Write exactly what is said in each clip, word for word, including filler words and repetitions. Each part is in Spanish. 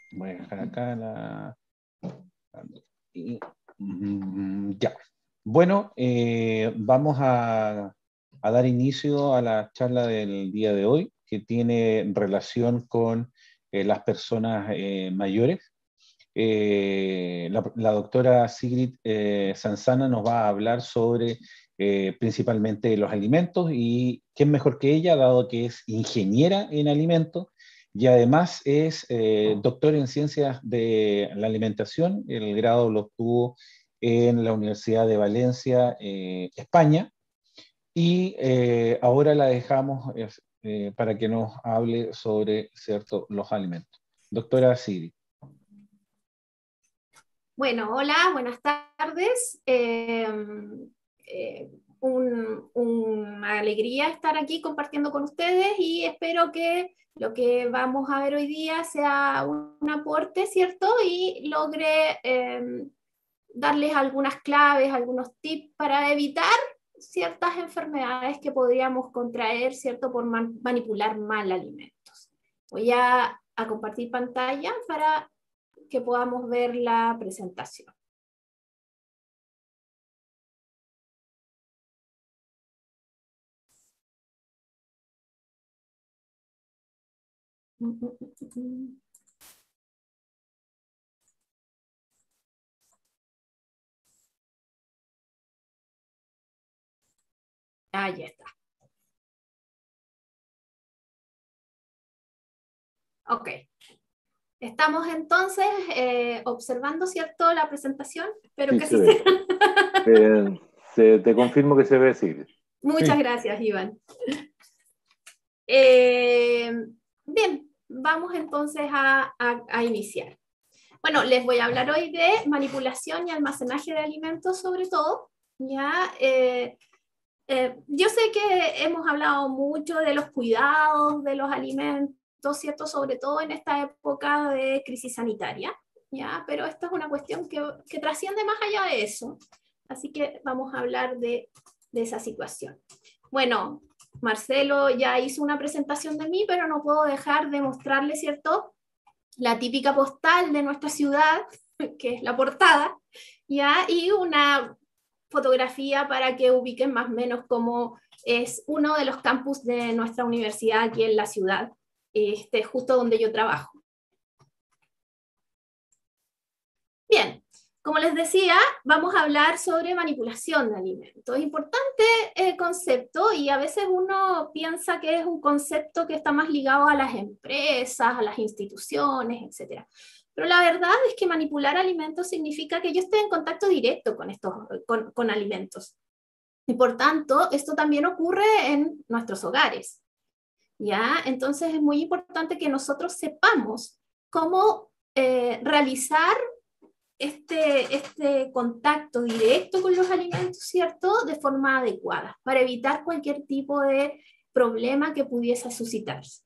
Voy a dejar acá la... Y, mm, ya. Bueno, eh, vamos a, a dar inicio a la charla del día de hoy, que tiene relación con eh, las personas eh, mayores. Eh, la, la doctora Sigrid eh, Sanzana nos va a hablar sobre eh, principalmente los alimentos, y quién mejor que ella, dado que es ingeniera en alimentos y además es eh, doctor en ciencias de la alimentación. El grado lo obtuvo en la Universidad de Valencia, eh, España, y eh, ahora la dejamos eh, para que nos hable sobre, cierto, los alimentos. Doctora Sigrid. Bueno, hola, buenas tardes. Eh, eh, un- una alegría estar aquí compartiendo con ustedes y espero que lo que vamos a ver hoy día sea un, un aporte, ¿cierto? Y logre eh, darles algunas claves, algunos tips para evitar ciertas enfermedades que podríamos contraer, ¿cierto? Por man- manipular mal alimentos. Voy a, a compartir pantalla para que podamos ver la presentación. Ahí está. Ok. Estamos entonces eh, observando, ¿cierto?, la presentación. Espero Sí, que se así sea. ve. Eh, se- te confirmo que se ve, sí. Muchas Sí. gracias, Iván. Eh, bien, vamos entonces a, a, a iniciar. Bueno, les voy a hablar hoy de manipulación y almacenaje de alimentos, sobre todo. ¿Ya? Eh, eh, yo sé que hemos hablado mucho de los cuidados de los alimentos, ¿cierto? Sobre todo en esta época de crisis sanitaria, ¿ya? Pero esta es una cuestión que, que trasciende más allá de eso. Así que vamos a hablar de, de esa situación. Bueno, Marcelo ya hizo una presentación de mí, pero no puedo dejar de mostrarle, ¿cierto?, la típica postal de nuestra ciudad, que es la portada, ¿ya? Y una fotografía para que ubiquen más o menos cómo es uno de los campus de nuestra universidad aquí en la ciudad, este, justo donde yo trabajo. Bien, como les decía, vamos a hablar sobre manipulación de alimentos. Es importante el concepto y a veces uno piensa que es un concepto que está más ligado a las empresas, a las instituciones, etcétera. Pero la verdad es que manipular alimentos significa que yo esté en contacto directo con, estos, con, con alimentos. Y por tanto, esto también ocurre en nuestros hogares. ¿Ya? Entonces es muy importante que nosotros sepamos cómo eh, realizar este, este contacto directo con los alimentos, ¿cierto?, de forma adecuada, para evitar cualquier tipo de problema que pudiese suscitarse.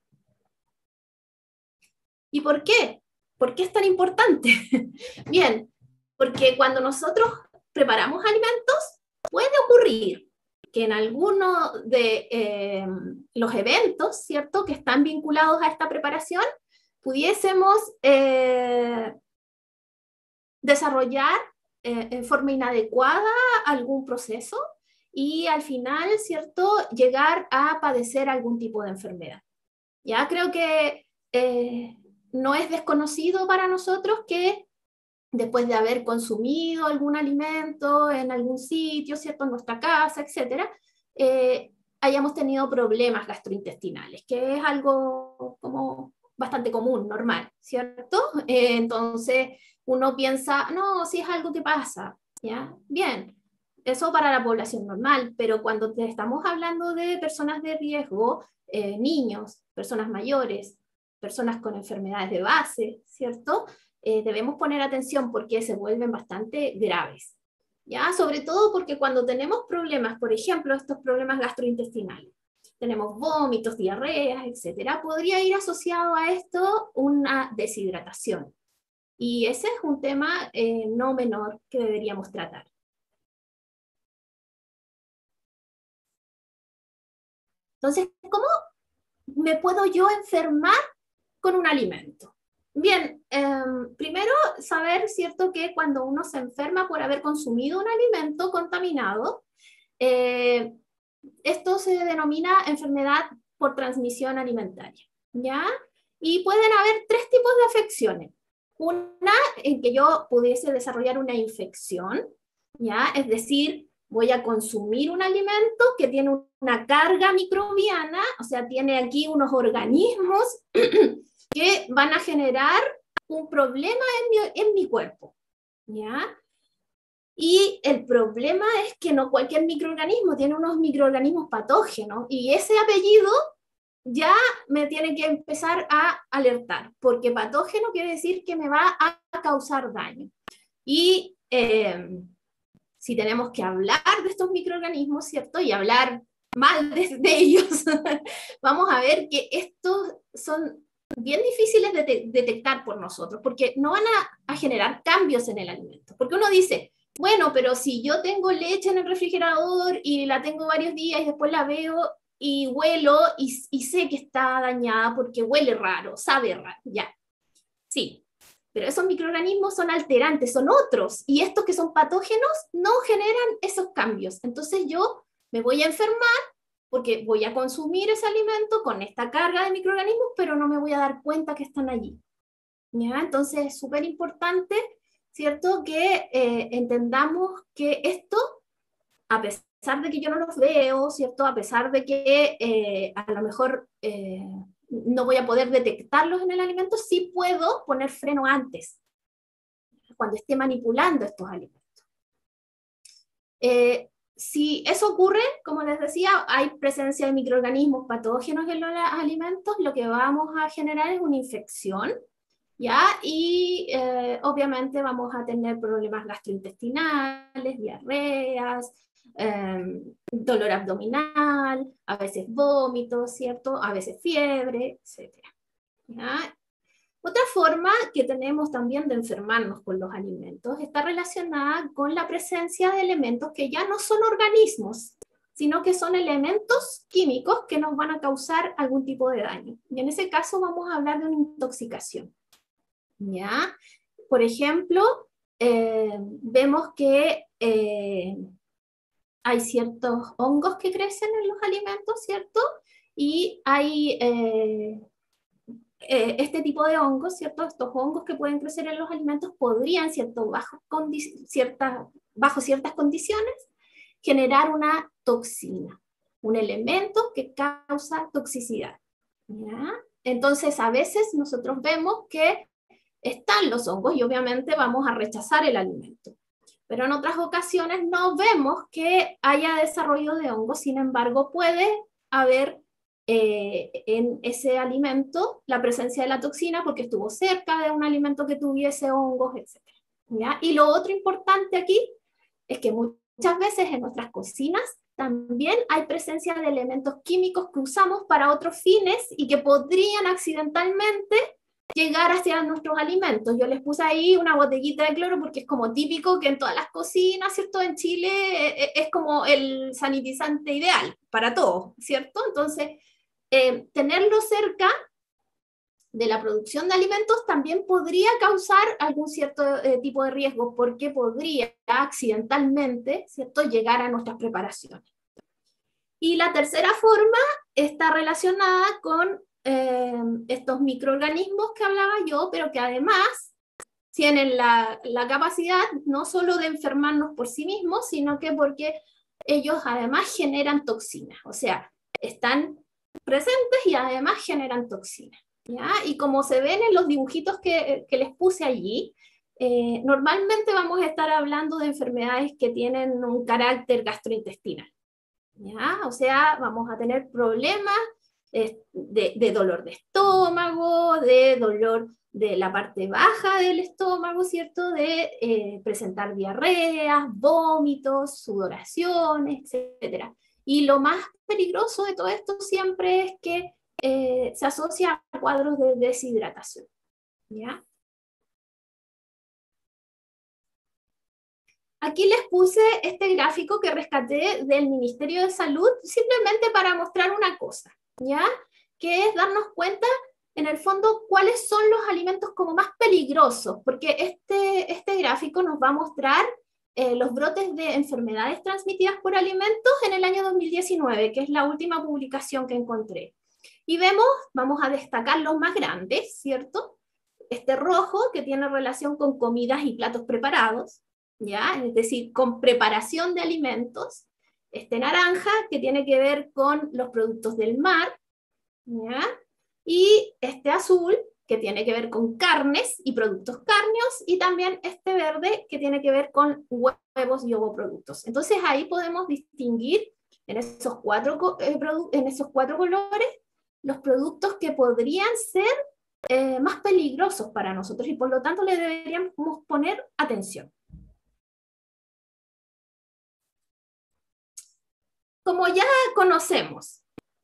¿Y por qué? ¿Por qué es tan importante? Bien, porque cuando nosotros preparamos alimentos, puede ocurrir que en alguno de eh, los eventos, ¿cierto?, que están vinculados a esta preparación, pudiésemos eh, desarrollar eh, en forma inadecuada algún proceso y al final, ¿cierto?, llegar a padecer algún tipo de enfermedad. Ya creo que eh, no es desconocido para nosotros que después de haber consumido algún alimento en algún sitio, ¿cierto?, en nuestra casa, etcétera, eh, hayamos tenido problemas gastrointestinales, que es algo como bastante común, normal, ¿cierto? Eh, entonces uno piensa, no, si es algo que pasa, ¿ya? Bien, eso para la población normal, pero cuando te estamos hablando de personas de riesgo, eh, niños, personas mayores, personas con enfermedades de base, ¿cierto?, Eh, debemos poner atención porque se vuelven bastante graves, ¿ya? Sobre todo porque cuando tenemos problemas, por ejemplo, estos problemas gastrointestinales, tenemos vómitos, diarreas, etcétera, podría ir asociado a esto una deshidratación. Y ese es un tema eh, no menor que deberíamos tratar. Entonces, ¿cómo me puedo yo enfermar con un alimento? Bien, eh, primero saber, ¿cierto?, que cuando uno se enferma por haber consumido un alimento contaminado, eh, esto se denomina enfermedad por transmisión alimentaria, ¿ya? Y pueden haber tres tipos de afecciones. Una en que yo pudiese desarrollar una infección, ¿ya? Es decir, voy a consumir un alimento que tiene una carga microbiana, o sea, tiene aquí unos organismos que van a generar un problema en mi, en mi cuerpo, ¿ya? Y el problema es que no cualquier microorganismo, tiene unos microorganismos patógenos, y ese apellido ya me tiene que empezar a alertar, porque patógeno quiere decir que me va a causar daño. Y eh, si tenemos que hablar de estos microorganismos, ¿cierto? Y hablar mal de, de ellos, vamos a ver que estos son bien difíciles de de detectar por nosotros, porque no van a, a generar cambios en el alimento. Porque uno dice, bueno, pero si yo tengo leche en el refrigerador y la tengo varios días y después la veo y huelo y, y sé que está dañada porque huele raro, sabe raro, ya. Sí, pero esos microorganismos son alterantes, son otros, y estos que son patógenos no generan esos cambios. Entonces yo me voy a enfermar porque voy a consumir ese alimento con esta carga de microorganismos, pero no me voy a dar cuenta que están allí, ¿ya? Entonces es súper importante, ¿cierto?, que eh, entendamos que esto, a pesar de que yo no los veo, ¿cierto?, a pesar de que eh, a lo mejor eh, no voy a poder detectarlos en el alimento, sí puedo poner freno antes, cuando esté manipulando estos alimentos. Eh, si eso ocurre, como les decía, hay presencia de microorganismos patógenos en los alimentos, lo que vamos a generar es una infección, ¿ya? Y eh, obviamente vamos a tener problemas gastrointestinales, diarreas, eh, dolor abdominal, a veces vómitos, ¿cierto? A veces fiebre, etcétera, ¿ya? Otra forma que tenemos también de enfermarnos con los alimentos está relacionada con la presencia de elementos que ya no son organismos, sino que son elementos químicos que nos van a causar algún tipo de daño. Y en ese caso vamos a hablar de una intoxicación, ¿ya? Por ejemplo, eh, vemos que eh, hay ciertos hongos que crecen en los alimentos, ¿cierto? Y hay eh, eh, este tipo de hongos, ¿cierto? Estos hongos que pueden crecer en los alimentos podrían, ¿cierto?, bajo, cierta, bajo ciertas condiciones, generar una toxina, un elemento que causa toxicidad, ¿ya? Entonces, a veces nosotros vemos que están los hongos y obviamente vamos a rechazar el alimento. Pero en otras ocasiones no vemos que haya desarrollo de hongos, sin embargo puede haber eh, en ese alimento la presencia de la toxina porque estuvo cerca de un alimento que tuviese hongos, etcétera, ¿ya? Y lo otro importante aquí es que muchas veces en nuestras cocinas también hay presencia de elementos químicos que usamos para otros fines y que podrían accidentalmente llegar hacia nuestros alimentos. Yo les puse ahí una botellita de cloro porque es como típico que en todas las cocinas, ¿cierto? En Chile eh, es como el sanitizante ideal para todos, ¿cierto? Entonces, eh, tenerlo cerca de la producción de alimentos también podría causar algún cierto eh, tipo de riesgo porque podría accidentalmente, ¿cierto?, llegar a nuestras preparaciones. Y la tercera forma está relacionada con Eh, estos microorganismos que hablaba yo, pero que además tienen la, la capacidad no solo de enfermarnos por sí mismos, sino que porque ellos además generan toxinas, o sea, están presentes y además generan toxinas, ¿ya? Y como se ven en los dibujitos que, que les puse allí, eh, normalmente vamos a estar hablando de enfermedades que tienen un carácter gastrointestinal, ¿ya? O sea, vamos a tener problemas De, de dolor de estómago, de dolor de la parte baja del estómago, ¿cierto? De eh, presentar diarreas, vómitos, sudoraciones, etcétera. Y lo más peligroso de todo esto siempre es que eh, se asocia a cuadros de deshidratación, ¿ya? Aquí les puse este gráfico que rescaté del Ministerio de Salud simplemente para mostrar una cosa, ¿ya? Que es darnos cuenta en el fondo, cuáles son los alimentos como más peligrosos, porque este, este gráfico nos va a mostrar eh, los brotes de enfermedades transmitidas por alimentos en el año dos mil diecinueve, que es la última publicación que encontré. Y vemos, vamos a destacar los más grandes, ¿cierto? Este rojo, que tiene relación con comidas y platos preparados, ¿ya? Es decir, con preparación de alimentos. Este naranja, que tiene que ver con los productos del mar, ¿ya? Y este azul, que tiene que ver con carnes y productos cárneos, y también este verde, que tiene que ver con huevos y ovoproductos. Entonces ahí podemos distinguir en esos cuatro, eh, en esos cuatro colores los productos que podrían ser eh, más peligrosos para nosotros, y por lo tanto le deberíamos poner atención. Como ya conocemos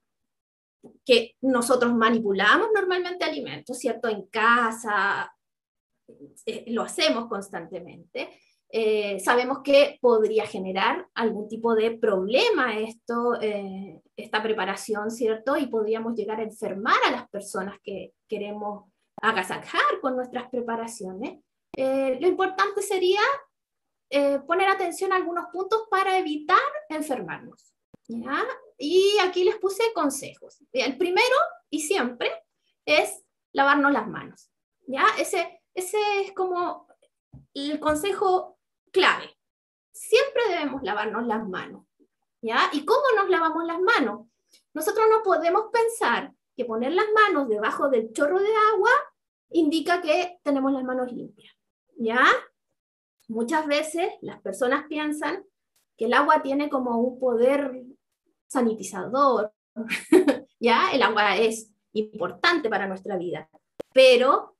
que nosotros manipulamos normalmente alimentos, ¿cierto? En casa, eh, lo hacemos constantemente. Eh, sabemos que podría generar algún tipo de problema esto, eh, esta preparación, ¿cierto? Y podríamos llegar a enfermar a las personas que queremos agasajar con nuestras preparaciones. Eh, lo importante sería eh, poner atención a algunos puntos para evitar enfermarnos, ¿ya? Y aquí les puse consejos. El primero, y siempre, es lavarnos las manos, ¿ya? Ese, ese es como el consejo clave. Siempre debemos lavarnos las manos, ¿ya? ¿Y cómo nos lavamos las manos? Nosotros no podemos pensar que poner las manos debajo del chorro de agua indica que tenemos las manos limpias, ¿ya? Muchas veces las personas piensan que el agua tiene como un poder sanitizador, ¿ya? El agua es importante para nuestra vida, pero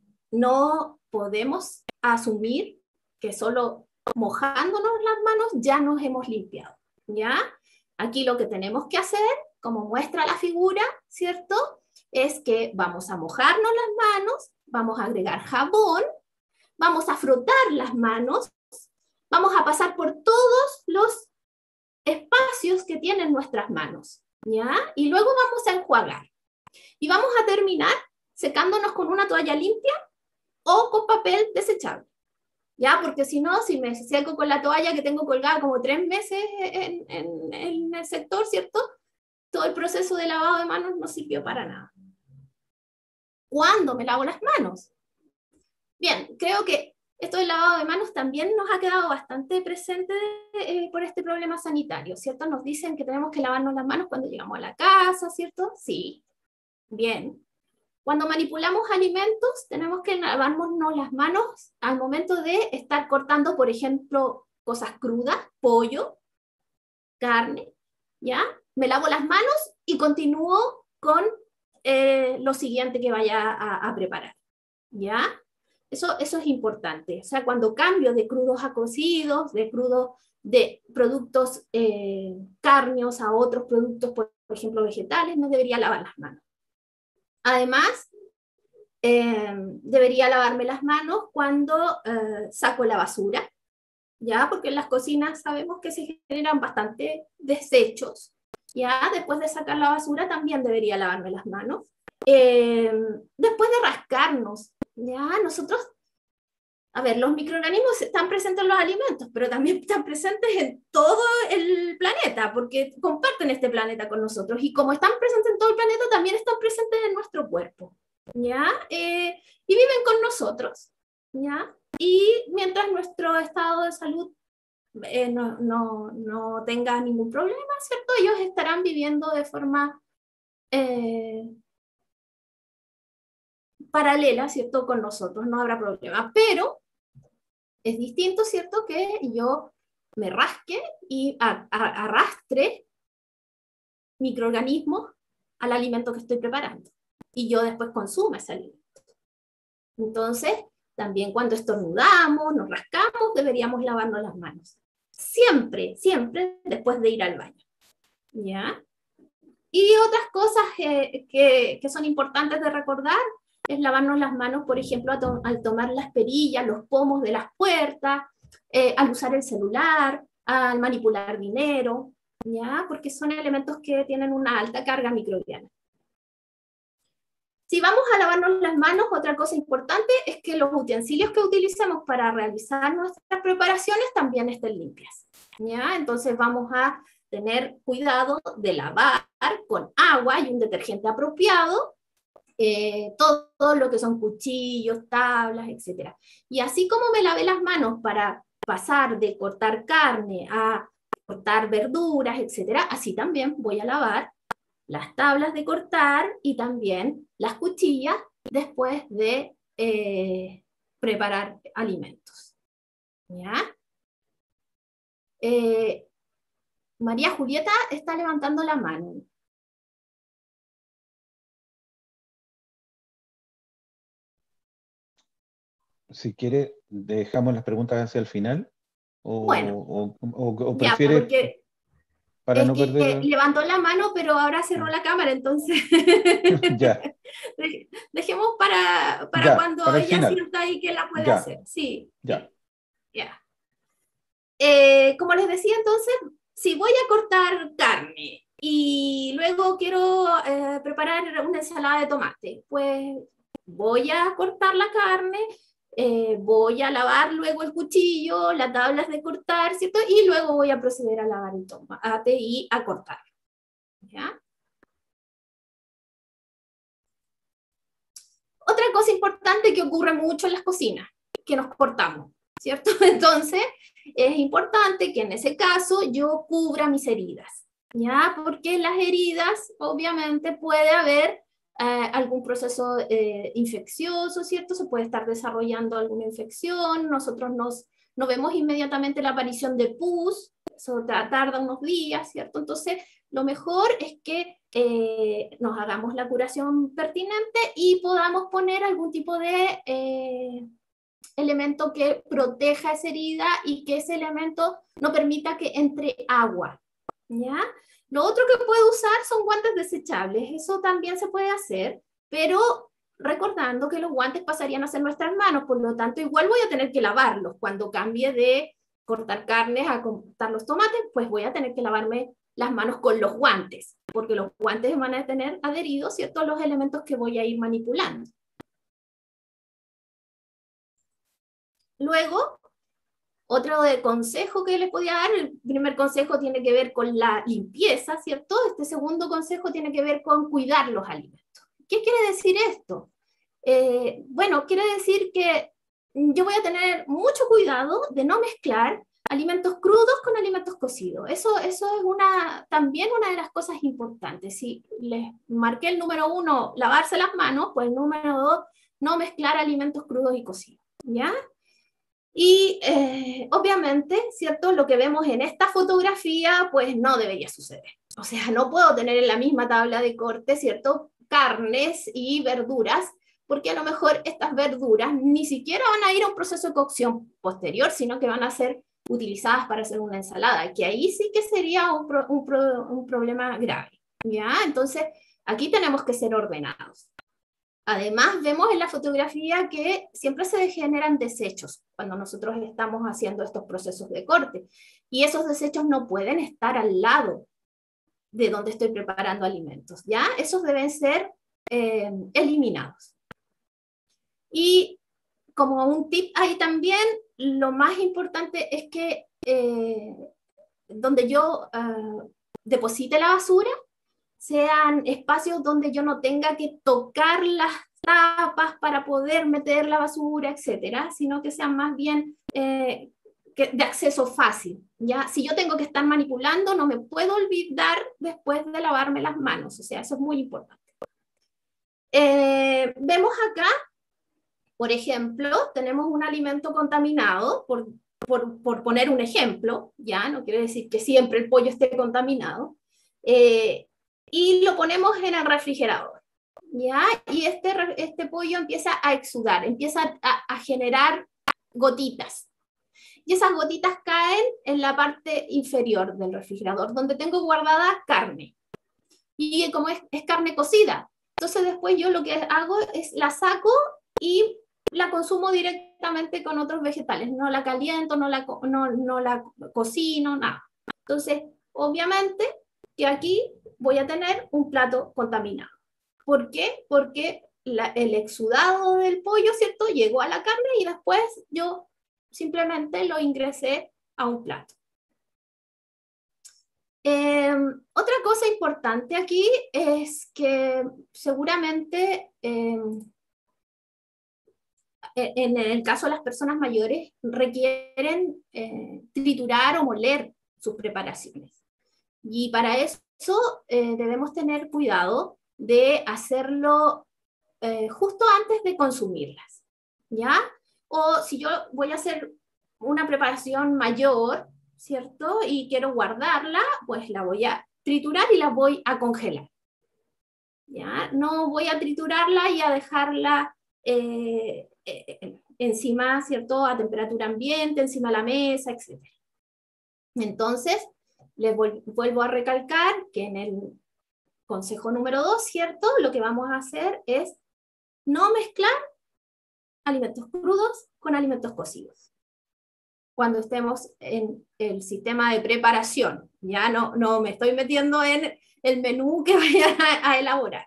no podemos asumir que solo mojándonos las manos ya nos hemos limpiado, ¿ya? Aquí lo que tenemos que hacer, como muestra la figura, ¿cierto? Es que vamos a mojarnos las manos, vamos a agregar jabón, vamos a frotar las manos, vamos a pasar por todos los espacios que tienen nuestras manos, ¿ya? Y luego vamos a enjuagar. Y vamos a terminar secándonos con una toalla limpia o con papel desechable, ¿ya? Porque si no, si me seco con la toalla que tengo colgada como tres meses en, en, en el sector, ¿cierto? Todo el proceso de lavado de manos no sirvió para nada. ¿Cuándo me lavo las manos? Bien, creo que esto del lavado de manos también nos ha quedado bastante presente eh, por este problema sanitario, ¿cierto? Nos dicen que tenemos que lavarnos las manos cuando llegamos a la casa, ¿cierto? Sí, bien. Cuando manipulamos alimentos, tenemos que lavarnos las manos al momento de estar cortando, por ejemplo, cosas crudas, pollo, carne, ¿ya? Me lavo las manos y continúo con eh, lo siguiente que vaya a, a preparar, ¿ya? Eso, eso es importante. O sea, cuando cambio de crudos a cocidos, de crudos de productos eh, cárneos a otros productos, por, por ejemplo, vegetales, no debería lavar las manos. Además, eh, debería lavarme las manos cuando eh, saco la basura, ¿ya? Porque en las cocinas sabemos que se generan bastante desechos, ¿ya? Después de sacar la basura también debería lavarme las manos. Eh, después de rascarnos, ¿ya? Nosotros, a ver, los microorganismos están presentes en los alimentos, pero también están presentes en todo el planeta, porque comparten este planeta con nosotros, y como están presentes en todo el planeta, también están presentes en nuestro cuerpo, ¿ya? Eh, y viven con nosotros, ¿ya? Y mientras nuestro estado de salud eh, no, no, no tenga ningún problema, ¿cierto? Ellos estarán viviendo de forma eh, paralela, ¿cierto? Con nosotros, no habrá problema, pero es distinto, ¿cierto? Que yo me rasque y a, a, arrastre microorganismos al alimento que estoy preparando, y yo después consuma ese alimento. Entonces, también cuando estornudamos, nos rascamos, deberíamos lavarnos las manos. Siempre, siempre después de ir al baño, ¿ya? Y otras cosas que, que, que son importantes de recordar es lavarnos las manos, por ejemplo, to al tomar las perillas, los pomos de las puertas, eh, al usar el celular, al manipular dinero, ¿ya? Porque son elementos que tienen una alta carga microbiana. Si vamos a lavarnos las manos, otra cosa importante es que los utensilios que utilicemos para realizar nuestras preparaciones también estén limpias, ¿ya? Entonces vamos a tener cuidado de lavar con agua y un detergente apropiado eh, todo, todo lo que son cuchillos, tablas, etcétera. Y así como me lavé las manos para pasar de cortar carne a cortar verduras, etcétera, así también voy a lavar las tablas de cortar y también las cuchillas después de eh, preparar alimentos. ¿Ya? Eh, María Julieta está levantando la mano. Si quiere, dejamos las preguntas hacia el final. O, bueno, o, o, o ya, prefiere, porque para es no que perder... levantó la mano, pero ahora cerró la cámara, entonces Ya, dejemos para, para ya, cuando para el ella final. sienta ahí que la puede Ya, hacer. Sí, ya. sí, ya. Eh, como les decía entonces, si voy a cortar carne y luego quiero eh, preparar una ensalada de tomate, pues voy a cortar la carne, eh, voy a lavar luego el cuchillo, las tablas de cortar, ¿cierto? Y luego voy a proceder a lavar el tomate y a cortar. ¿Ya? Otra cosa importante que ocurre mucho en las cocinas, que nos cortamos, ¿cierto? Entonces, es importante que en ese caso yo cubra mis heridas, ¿ya? Porque en las heridas, obviamente, puede haber eh, algún proceso eh, infeccioso, ¿cierto? Se puede estar desarrollando alguna infección, nosotros nos, no vemos inmediatamente la aparición de pus, eso tarda unos días, ¿cierto? Entonces, lo mejor es que eh, nos hagamos la curación pertinente y podamos poner algún tipo de eh, elemento que proteja esa herida y que ese elemento no permita que entre agua, ¿ya? Lo otro que puedo usar son guantes desechables, eso también se puede hacer, pero recordando que los guantes pasarían a ser nuestras manos, por lo tanto igual voy a tener que lavarlos cuando cambie de cortar carnes a cortar los tomates, pues voy a tener que lavarme las manos con los guantes, porque los guantes van a tener adheridos, ¿cierto?, los elementos que voy a ir manipulando. Luego, otro de consejo que les podía dar, el primer consejo tiene que ver con la limpieza, ¿cierto? Este segundo consejo tiene que ver con cuidar los alimentos. ¿Qué quiere decir esto? Eh, bueno, quiere decir que yo voy a tener mucho cuidado de no mezclar alimentos crudos con alimentos cocidos. Eso, eso es una, también una de las cosas importantes. Si les marqué el número uno, lavarse las manos, pues el número dos, no mezclar alimentos crudos y cocidos, ¿ya? Y eh, obviamente, ¿cierto? Lo que vemos en esta fotografía, pues no debería suceder. O sea, no puedo tener en la misma tabla de corte, ¿cierto?, carnes y verduras, porque a lo mejor estas verduras ni siquiera van a ir a un proceso de cocción posterior, sino que van a ser utilizadas para hacer una ensalada, que ahí sí que sería un, pro, un, pro, un problema grave, ¿ya? Entonces, aquí tenemos que ser ordenados. Además, vemos en la fotografía que siempre se generan desechos cuando nosotros estamos haciendo estos procesos de corte, y esos desechos no pueden estar al lado de donde estoy preparando alimentos, ¿ya? Esos deben ser eh, eliminados. Y como un tip ahí también, lo más importante es que eh, donde yo uh, deposite la basura, sean espacios donde yo no tenga que tocar las tapas para poder meter la basura, etcétera, sino que sean más bien eh, que de acceso fácil, ¿ya? Si yo tengo que estar manipulando, no me puedo olvidar después de lavarme las manos, o sea, eso es muy importante. Eh, vemos acá, por ejemplo, tenemos un alimento contaminado, por, por, por poner un ejemplo, ¿ya? No quiere decir que siempre el pollo esté contaminado, eh, y lo ponemos en el refrigerador, ¿ya? Y este, este pollo empieza a exudar, empieza a, a generar gotitas. Y esas gotitas caen en la parte inferior del refrigerador, donde tengo guardada carne. Y como es, es carne cocida, entonces después yo lo que hago es la saco y la consumo directamente con otros vegetales. No la caliento, no la, no, no la cocino, nada. Entonces, obviamente que aquí voy a tener un plato contaminado. ¿Por qué? Porque la, el exudado del pollo, ¿cierto? Llegó a la carne y después yo simplemente lo ingresé a un plato. Eh, otra cosa importante aquí es que seguramente eh, en el caso de las personas mayores requieren eh, triturar o moler sus preparaciones. Y para eso eh, debemos tener cuidado de hacerlo eh, justo antes de consumirlas, ¿ya? O si yo voy a hacer una preparación mayor, ¿cierto? Y quiero guardarla, pues la voy a triturar y la voy a congelar, ¿ya? No voy a triturarla y a dejarla eh, eh, encima, ¿cierto? A temperatura ambiente, encima de la mesa, etcétera. Entonces, les vuelvo a recalcar que en el consejo número dos, ¿cierto? Lo que vamos a hacer es no mezclar alimentos crudos con alimentos cocidos. Cuando estemos en el sistema de preparación, ya no, no me estoy metiendo en el menú que vayan a, a elaborar.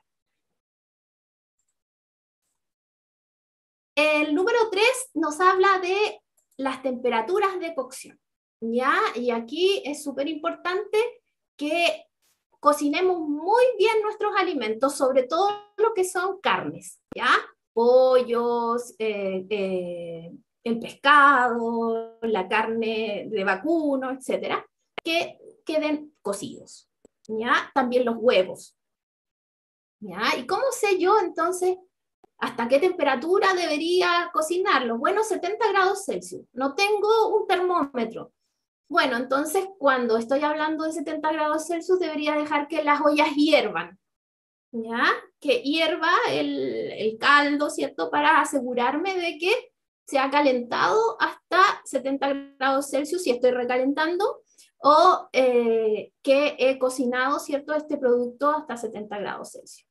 El número tres nos habla de las temperaturas de cocción, ¿ya? Y aquí es súper importante que cocinemos muy bien nuestros alimentos, sobre todo lo que son carnes, ¿ya? Pollos, eh, eh, el pescado, la carne de vacuno, etcétera, que queden cocidos, ¿ya? También los huevos, ¿ya? ¿Y cómo sé yo entonces hasta qué temperatura debería cocinarlo? Bueno, setenta grados Celsius. No tengo un termómetro. Bueno, entonces cuando estoy hablando de setenta grados Celsius debería dejar que las ollas hiervan, ¿ya? Que hierva el, el caldo, ¿cierto? Para asegurarme de que se ha calentado hasta setenta grados Celsius si estoy recalentando, o eh, que he cocinado, ¿cierto? Este producto hasta setenta grados Celsius.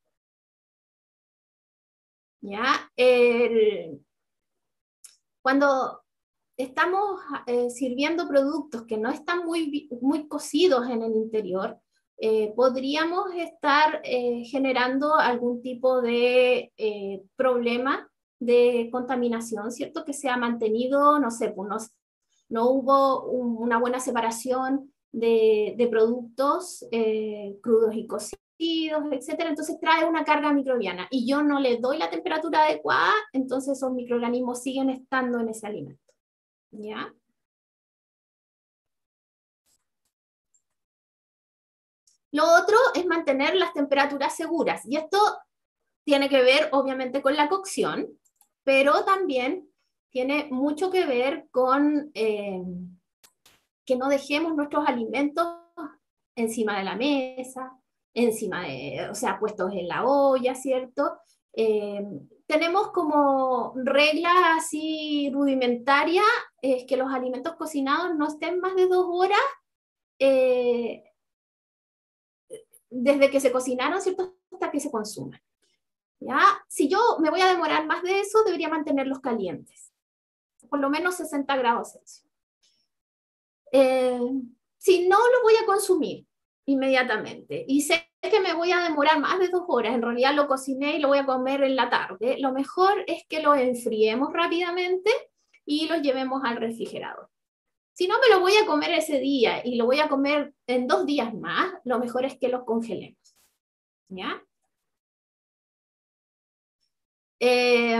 ¿Ya? El, cuando estamos eh, sirviendo productos que no están muy, muy cocidos en el interior, eh, podríamos estar eh, generando algún tipo de eh, problema de contaminación, ¿cierto? Que se ha mantenido, no sé, pues no, no hubo un, una buena separación de, de productos eh, crudos y cocidos, etcétera, entonces trae una carga microbiana y yo no le doy la temperatura adecuada, entonces esos microorganismos siguen estando en ese alimento, ¿ya? Lo otro es mantener las temperaturas seguras, y esto tiene que ver obviamente con la cocción, pero también tiene mucho que ver con eh, que no dejemos nuestros alimentos encima de la mesa, encima de, o sea, puestos en la olla, ¿cierto? Eh, tenemos como regla así rudimentaria es que los alimentos cocinados no estén más de dos horas eh, desde que se cocinaron, ¿cierto? Hasta que se consuman. ¿Ya? Si yo me voy a demorar más de eso, debería mantenerlos calientes, por lo menos sesenta grados Celsius. Eh, si no, lo voy a consumir inmediatamente y sé que me voy a demorar más de dos horas, en realidad lo cociné y lo voy a comer en la tarde, lo mejor es que lo enfriemos rápidamente y lo llevemos al refrigerador. Si no me lo voy a comer ese día y lo voy a comer en dos días más, lo mejor es que lo congelemos, ¿ya? Eh,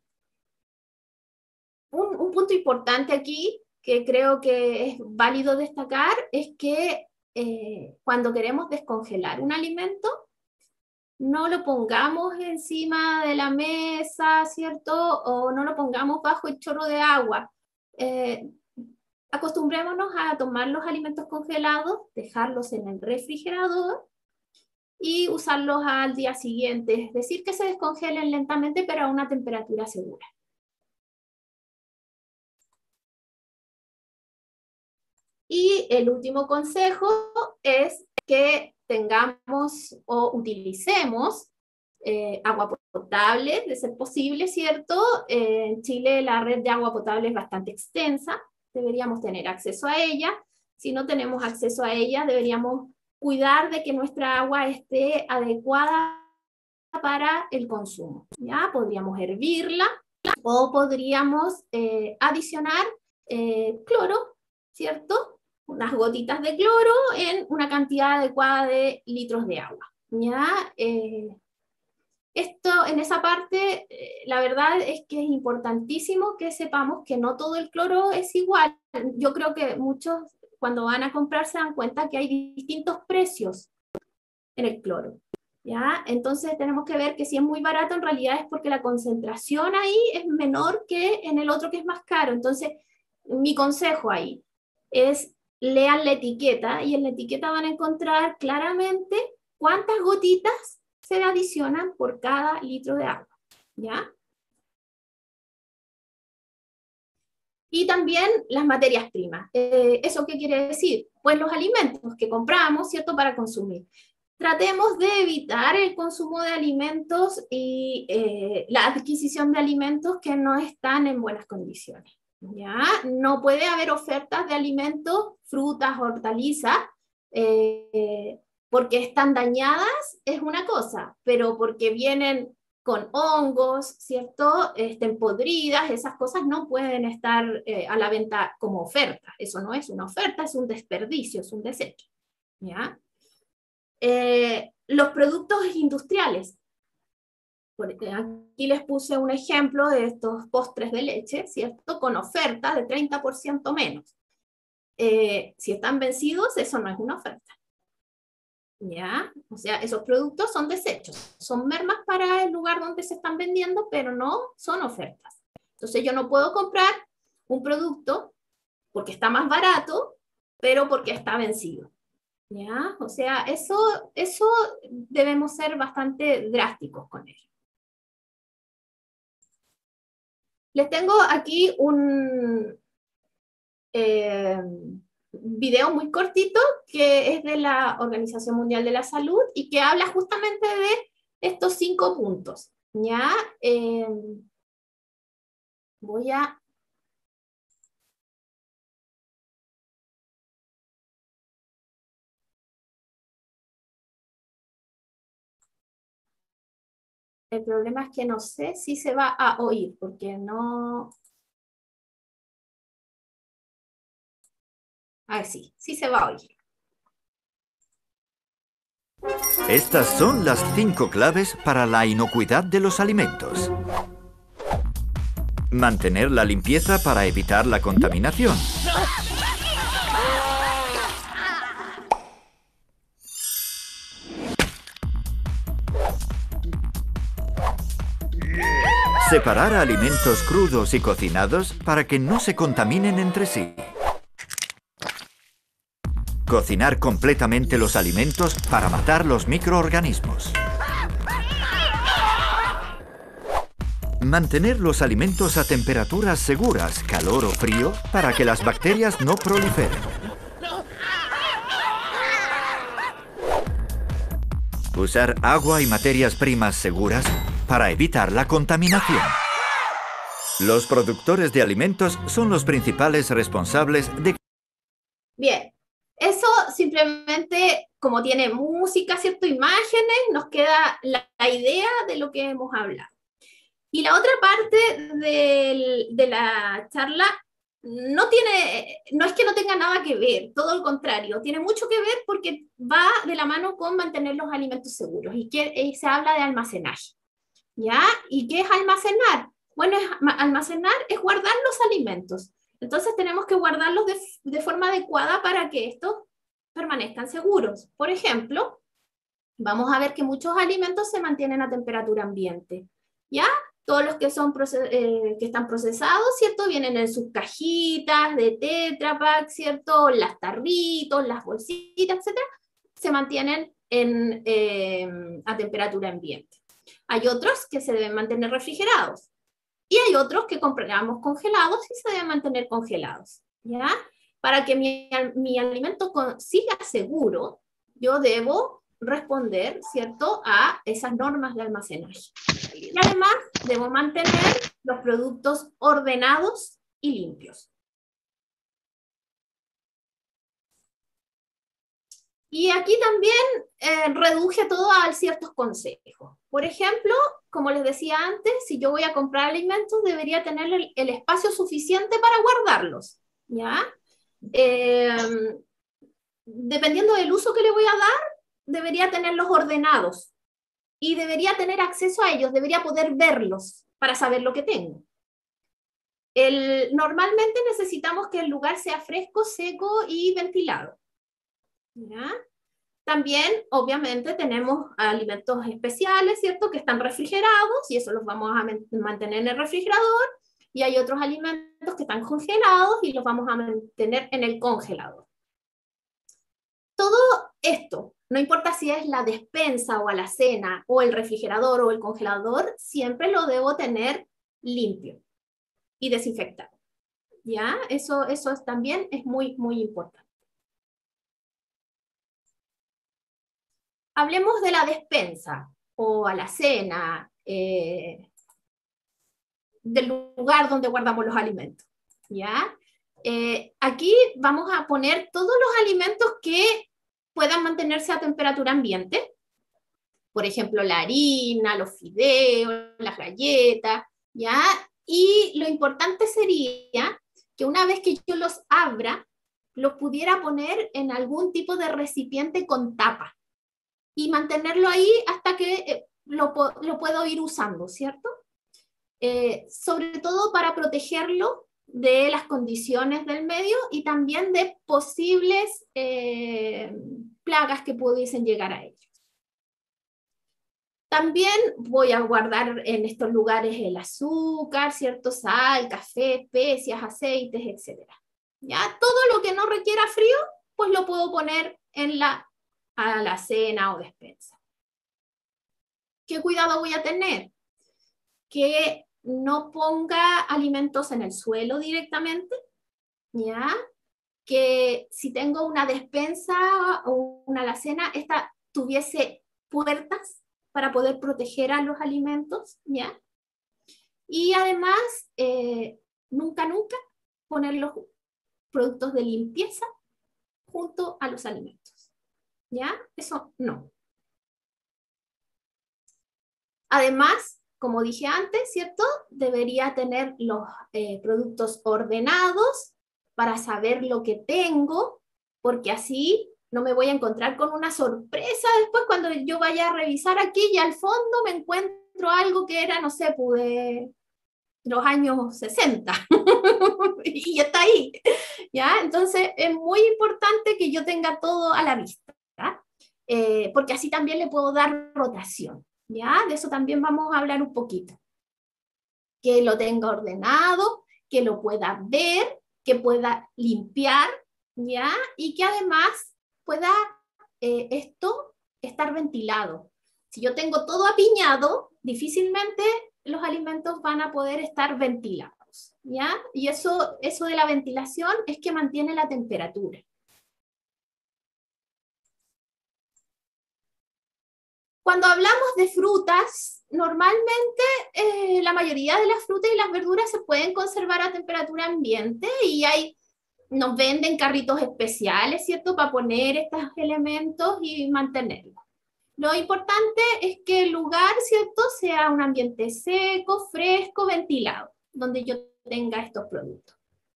un, un punto importante aquí que creo que es válido destacar es que eh, cuando queremos descongelar un alimento, no lo pongamos encima de la mesa, ¿cierto? O no lo pongamos bajo el chorro de agua. Eh, acostumbrémonos a tomar los alimentos congelados, dejarlos en el refrigerador y usarlos al día siguiente. Es decir, que se descongelen lentamente, pero a una temperatura segura. Y el último consejo es que tengamos o utilicemos eh, agua potable, de ser posible, ¿cierto? Eh, en Chile la red de agua potable es bastante extensa, deberíamos tener acceso a ella. Si no tenemos acceso a ella, deberíamos cuidar de que nuestra agua esté adecuada para el consumo. ¿Ya? Podríamos hervirla o podríamos eh, adicionar eh, cloro, ¿cierto? Unas gotitas de cloro en una cantidad adecuada de litros de agua. ¿Ya? Eh, esto, en esa parte, eh, la verdad es que es importantísimo que sepamos que no todo el cloro es igual. Yo creo que muchos, cuando van a comprar, se dan cuenta que hay distintos precios en el cloro. ¿Ya? Entonces tenemos que ver que si es muy barato, en realidad es porque la concentración ahí es menor que en el otro que es más caro. Entonces, mi consejo ahí es lean la etiqueta y en la etiqueta van a encontrar claramente cuántas gotitas se adicionan por cada litro de agua. ¿Ya? Y también las materias primas. Eh, ¿Eso qué quiere decir? Pues los alimentos que compramos, ¿cierto?, para consumir. Tratemos de evitar el consumo de alimentos y eh, la adquisición de alimentos que no están en buenas condiciones. ¿Ya? No puede haber ofertas de alimentos, frutas, hortalizas, eh, porque están dañadas, es una cosa, pero porque vienen con hongos, ¿cierto? Estén podridas, esas cosas no pueden estar eh, a la venta como oferta. Eso no es una oferta, es un desperdicio, es un desecho. ¿Ya? Eh, los productos industriales. Aquí les puse un ejemplo de estos postres de leche, ¿cierto? Con oferta de treinta por ciento menos. Eh, si están vencidos, eso no es una oferta. ¿Ya? O sea, esos productos son desechos, son mermas para el lugar donde se están vendiendo, pero no son ofertas. Entonces yo no puedo comprar un producto porque está más barato, pero porque está vencido. ¿Ya? O sea, eso, eso debemos ser bastante drásticos con ello. Les tengo aquí un eh, video muy cortito que es de la Organización Mundial de la Salud y que habla justamente de estos cinco puntos. ¿Ya? Eh, voy a... El problema es que no sé si se va a oír, porque no... A ver, sí, sí se va a oír. Estas son las cinco claves para la inocuidad de los alimentos. Mantener la limpieza para evitar la contaminación. Separar alimentos crudos y cocinados para que no se contaminen entre sí. Cocinar completamente los alimentos para matar los microorganismos. Mantener los alimentos a temperaturas seguras, calor o frío, para que las bacterias no proliferen. Usar agua y materias primas seguras para evitar la contaminación. Los productores de alimentos son los principales responsables de... Bien, eso simplemente, como tiene música, ¿cierto? Imágenes, nos queda la, la idea de lo que hemos hablado. Y la otra parte del, de la charla no tiene, no es que no tenga nada que ver, todo lo contrario, tiene mucho que ver porque va de la mano con mantener los alimentos seguros y que y se habla de almacenaje. ¿Ya? ¿Y qué es almacenar? Bueno, es, almacenar es guardar los alimentos. Entonces tenemos que guardarlos de, de forma adecuada para que estos permanezcan seguros. Por ejemplo, vamos a ver que muchos alimentos se mantienen a temperatura ambiente. ¿Ya? Todos los que, son, eh, que están procesados, ¿cierto? Vienen en sus cajitas de Tetra Pak, ¿cierto? Las tarritos, las bolsitas, etcétera, se mantienen en, eh, a temperatura ambiente. Hay otros que se deben mantener refrigerados. Y hay otros que compramos congelados y se deben mantener congelados. ¿Ya? Para que mi, mi alimento con, siga seguro, yo debo responder, ¿cierto?, a esas normas de almacenaje. Y además, debo mantener los productos ordenados y limpios. Y aquí también eh, reduje todo a ciertos consejos. Por ejemplo, como les decía antes, si yo voy a comprar alimentos, debería tener el, el espacio suficiente para guardarlos, ¿ya? Eh, dependiendo del uso que le voy a dar, debería tenerlos ordenados y debería tener acceso a ellos, debería poder verlos para saber lo que tengo. El, normalmente necesitamos que el lugar sea fresco, seco y ventilado, ¿ya? También, obviamente, tenemos alimentos especiales, ¿cierto?, que están refrigerados y eso los vamos a mantener en el refrigerador, y hay otros alimentos que están congelados y los vamos a mantener en el congelador. Todo esto, no importa si es la despensa o alacena o el refrigerador o el congelador, siempre lo debo tener limpio y desinfectado, ¿ya? Eso, eso es, también es muy, muy importante. Hablemos de la despensa o alacena, eh, del lugar donde guardamos los alimentos, ¿ya? Eh, aquí vamos a poner todos los alimentos que puedan mantenerse a temperatura ambiente. Por ejemplo, la harina, los fideos, las galletas, ¿ya? Y lo importante sería que una vez que yo los abra, los pudiera poner en algún tipo de recipiente con tapa y mantenerlo ahí hasta que eh, lo, lo puedo ir usando, ¿cierto? Eh, sobre todo para protegerlo de las condiciones del medio y también de posibles eh, plagas que pudiesen llegar a ellos. También voy a guardar en estos lugares el azúcar, ¿cierto? Sal, café, especias, aceites, etcétera. ¿Ya? Todo lo que no requiera frío, pues lo puedo poner en la alacena o despensa. ¿Qué cuidado voy a tener? Que no ponga alimentos en el suelo directamente, ¿ya? Que si tengo una despensa o una alacena, esta tuviese puertas para poder proteger a los alimentos, ¿ya? Y además, eh, nunca, nunca poner los productos de limpieza junto a los alimentos, ¿ya? Eso no. Además, como dije antes, ¿cierto? Debería tener los eh, productos ordenados para saber lo que tengo, porque así no me voy a encontrar con una sorpresa después cuando yo vaya a revisar aquí y al fondo me encuentro algo que era, no sé, pues de los años sesenta y está ahí, ¿ya? Entonces es muy importante que yo tenga todo a la vista, ¿ya? Eh, porque así también le puedo dar rotación, ¿ya? De eso también vamos a hablar un poquito. Que lo tenga ordenado, que lo pueda ver, que pueda limpiar, ¿ya? Y que además pueda eh, esto estar ventilado. Si yo tengo todo apiñado, difícilmente los alimentos van a poder estar ventilados, ¿ya? Y eso, eso de la ventilación es que mantiene la temperatura. Cuando hablamos de frutas, normalmente eh, la mayoría de las frutas y las verduras se pueden conservar a temperatura ambiente y hay, nos venden carritos especiales, ¿cierto?, para poner estos elementos y mantenerlos. Lo importante es que el lugar, ¿cierto?, sea un ambiente seco, fresco, ventilado, donde yo tenga estos productos.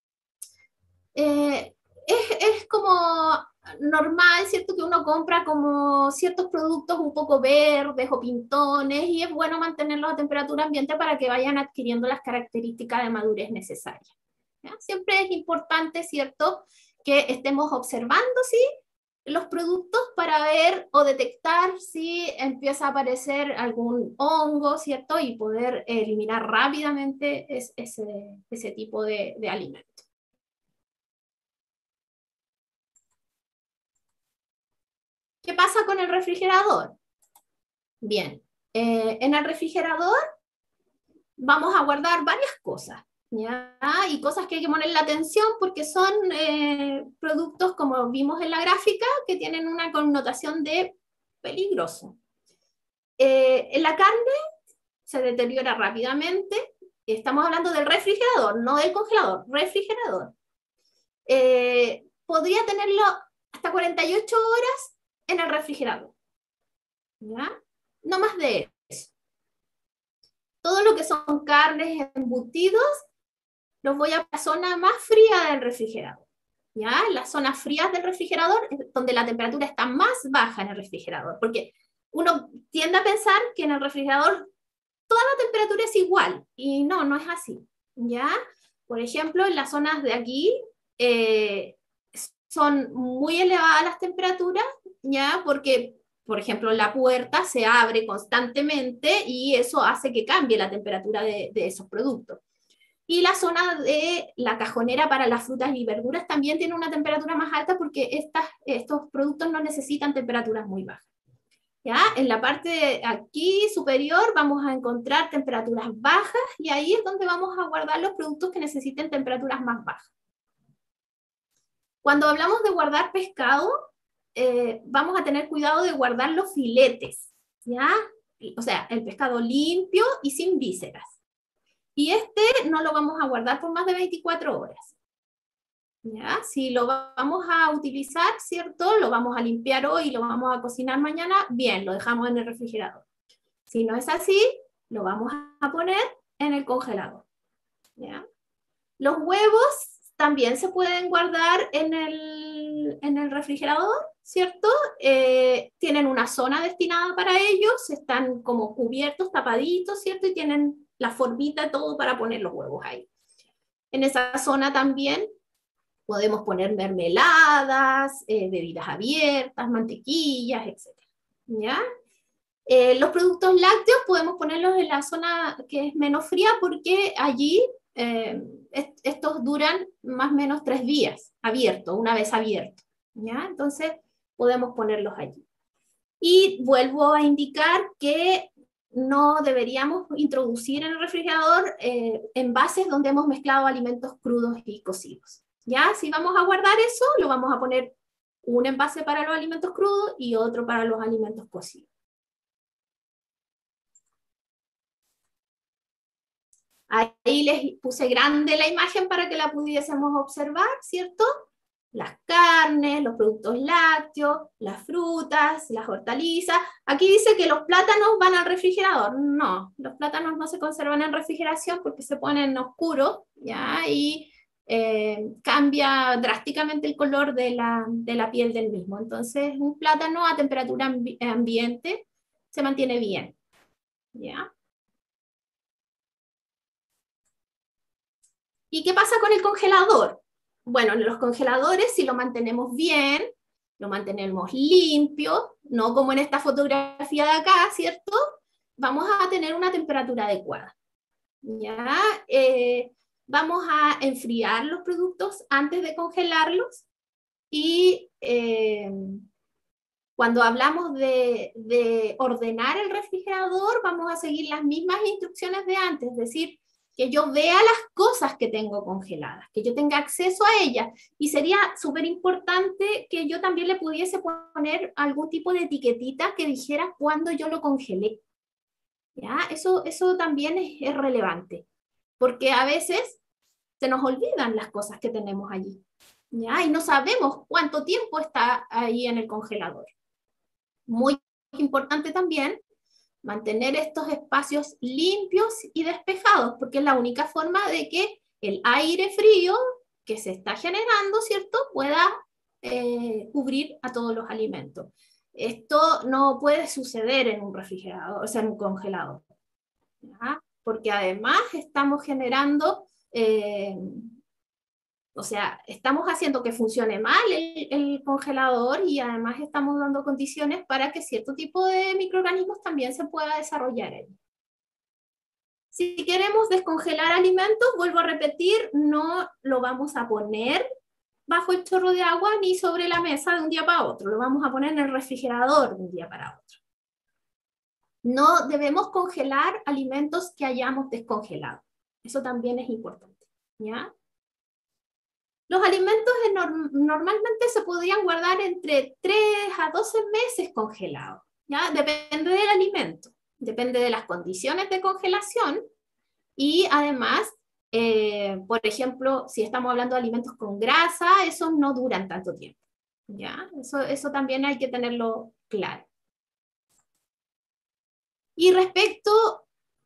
Eh, es, es como normal, ¿cierto?, que uno compra como ciertos productos un poco verdes o pintones y es bueno mantenerlos a temperatura ambiente para que vayan adquiriendo las características de madurez necesarias, ¿ya? Siempre es importante, ¿cierto?, que estemos observando, ¿sí?, los productos para ver o detectar si empieza a aparecer algún hongo, ¿cierto?, y poder eliminar rápidamente es, ese, ese tipo de, de alimento. ¿Qué pasa con el refrigerador? Bien, eh, en el refrigerador vamos a guardar varias cosas, ¿ya? Y cosas que hay que ponerle atención porque son eh, productos, como vimos en la gráfica, que tienen una connotación de peligroso. Eh, en la carne se deteriora rápidamente. Estamos hablando del refrigerador, no del congelador, refrigerador. Eh, podría tenerlo hasta cuarenta y ocho horas en el refrigerador, ¿ya? No más de eso. todo lo que son carnes, embutidos, los voy a la zona más fría del refrigerador. ¿Ya? Las zonas frías del refrigerador es donde la temperatura está más baja en el refrigerador, porque uno tiende a pensar que en el refrigerador toda la temperatura es igual, y no, no es así. ¿Ya? Por ejemplo, en las zonas de aquí eh, son muy elevadas las temperaturas, ¿ya? Porque, por ejemplo, la puerta se abre constantemente y eso hace que cambie la temperatura de, de esos productos. Y la zona de la cajonera para las frutas y verduras también tiene una temperatura más alta porque estas, estos productos no necesitan temperaturas muy bajas. ¿Ya? En la parte de aquí superior vamos a encontrar temperaturas bajas y ahí es donde vamos a guardar los productos que necesiten temperaturas más bajas. Cuando hablamos de guardar pescado, eh, vamos a tener cuidado de guardar los filetes, ¿ya? O sea, el pescado limpio y sin vísceras. Y este no lo vamos a guardar por más de veinticuatro horas. ¿Ya? Si lo vamos a utilizar, ¿cierto? Lo vamos a limpiar hoy y lo vamos a cocinar mañana, bien, lo dejamos en el refrigerador. Si no es así, lo vamos a poner en el congelador. ¿Ya? Los huevos también se pueden guardar en el, en el refrigerador, ¿cierto? Eh, tienen una zona destinada para ellos, están como cubiertos, tapaditos, ¿cierto? Y tienen la formita, todo para poner los huevos ahí. En esa zona también podemos poner mermeladas, eh, bebidas abiertas, mantequillas, etcétera. ¿Ya? Eh, los productos lácteos podemos ponerlos en la zona que es menos fría porque allí eh, est estos duran más o menos tres días abiertos, una vez abierto. ¿Ya? Entonces podemos ponerlos allí. Y vuelvo a indicar que no deberíamos introducir en el refrigerador eh, envases donde hemos mezclado alimentos crudos y cocidos. Ya, si vamos a guardar eso, lo vamos a poner un envase para los alimentos crudos y otro para los alimentos cocidos. Ahí les puse grande la imagen para que la pudiésemos observar, ¿cierto? Las carnes, los productos lácteos, las frutas, las hortalizas. Aquí dice que los plátanos van al refrigerador. No, los plátanos no se conservan en refrigeración porque se ponen oscuros, ¿ya? Y eh, cambia drásticamente el color de la, de la piel del mismo. Entonces, un plátano a temperatura ambi ambiente se mantiene bien, ¿ya? ¿Y qué pasa con el congelador? Bueno, en los congeladores, si lo mantenemos bien, lo mantenemos limpio, no como en esta fotografía de acá, ¿cierto? Vamos a tener una temperatura adecuada. ¿Ya? Eh, vamos a enfriar los productos antes de congelarlos y eh, cuando hablamos de, de ordenar el refrigerador, vamos a seguir las mismas instrucciones de antes, es decir, que yo vea las cosas que tengo congeladas, que yo tenga acceso a ellas. Y sería súper importante que yo también le pudiese poner algún tipo de etiquetita que dijera cuándo yo lo congelé. ¿Ya? Eso, eso también es, es relevante, porque a veces se nos olvidan las cosas que tenemos allí. ¿Ya? Y no sabemos cuánto tiempo está ahí en el congelador. Muy importante también mantener estos espacios limpios y despejados, porque es la única forma de que el aire frío que se está generando, ¿cierto?, pueda eh, cubrir a todos los alimentos. Esto no puede suceder en un refrigerador, o sea, en un congelador, ¿ya? Porque además estamos generando, eh, o sea, estamos haciendo que funcione mal el, el congelador y además estamos dando condiciones para que cierto tipo de microorganismos también se pueda desarrollar ahí. Si queremos descongelar alimentos, vuelvo a repetir, no lo vamos a poner bajo el chorro de agua ni sobre la mesa de un día para otro, lo vamos a poner en el refrigerador de un día para otro. No debemos congelar alimentos que hayamos descongelado. Eso también es importante, ¿ya? Los alimentos normalmente se podrían guardar entre tres a doce meses congelados, ¿ya? Depende del alimento, depende de las condiciones de congelación y además, eh, por ejemplo, si estamos hablando de alimentos con grasa, esos no duran tanto tiempo, ¿ya? Eso, eso también hay que tenerlo claro. Y respecto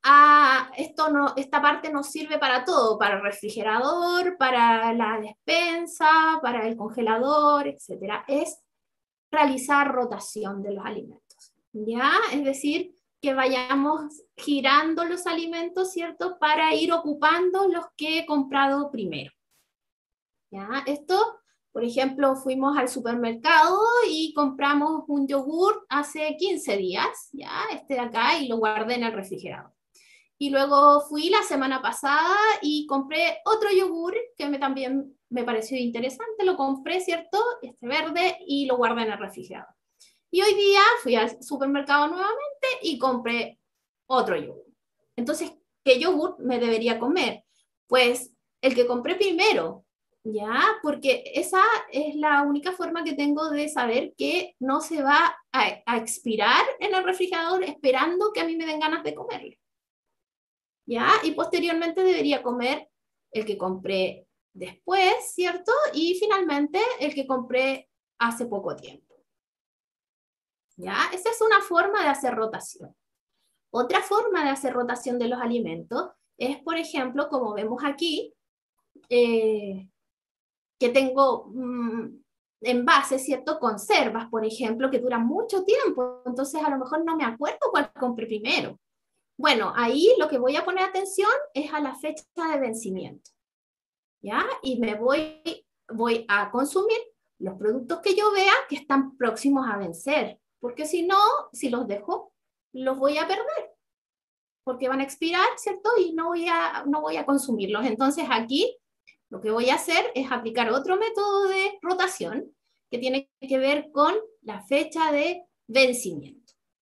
a, esto no, esta parte nos sirve para todo, para el refrigerador, para la despensa, para el congelador, etcétera. Es realizar rotación de los alimentos, ¿ya? Es decir, que vayamos girando los alimentos, ¿cierto? Para ir ocupando los que he comprado primero, ¿ya? Esto, por ejemplo, fuimos al supermercado y compramos un yogur hace quince días, ¿ya? Este de acá, y lo guardé en el refrigerador. Y luego fui la semana pasada y compré otro yogur que me, también me pareció interesante, lo compré, ¿cierto? Este verde, y lo guardé en el refrigerador. Y hoy día fui al supermercado nuevamente y compré otro yogur. Entonces, ¿qué yogur me debería comer? Pues el que compré primero, ¿ya? Porque esa es la única forma que tengo de saber que no se va a, a expirar en el refrigerador esperando que a mí me den ganas de comerlo, ¿ya? Y posteriormente debería comer el que compré después, ¿cierto? Y finalmente el que compré hace poco tiempo, ¿ya? Esa es una forma de hacer rotación. Otra forma de hacer rotación de los alimentos es, por ejemplo, como vemos aquí, eh, que tengo mmm, envases, ¿cierto? Conservas, por ejemplo, que duran mucho tiempo, entonces a lo mejor no me acuerdo cuál compré primero. Bueno, ahí lo que voy a poner atención es a la fecha de vencimiento, ¿ya? Y me voy, voy a consumir los productos que yo vea que están próximos a vencer, porque si no, si los dejo, los voy a perder, porque van a expirar, ¿cierto? Y no voy a, no voy a consumirlos. Entonces aquí lo que voy a hacer es aplicar otro método de rotación que tiene que ver con la fecha de vencimiento.